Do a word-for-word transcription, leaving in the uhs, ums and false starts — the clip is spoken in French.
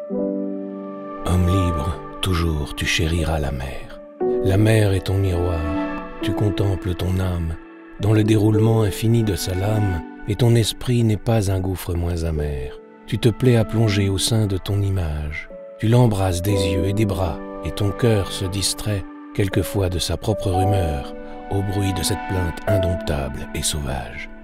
Homme libre, toujours tu chériras la mer. La mer est ton miroir, tu contemples ton âme, dans le déroulement infini de sa lame, et ton esprit n'est pas un gouffre moins amer. Tu te plais à plonger au sein de ton image, tu l'embrasses des yeux et des bras, et ton cœur se distrait quelquefois de sa propre rumeur, au bruit de cette plainte indomptable et sauvage.